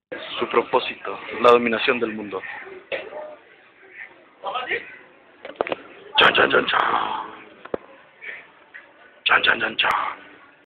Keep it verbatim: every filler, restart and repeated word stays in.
Su propósito, la dominación del mundo. Chan, chan, chan, chan. Chan, chan, chan, chan.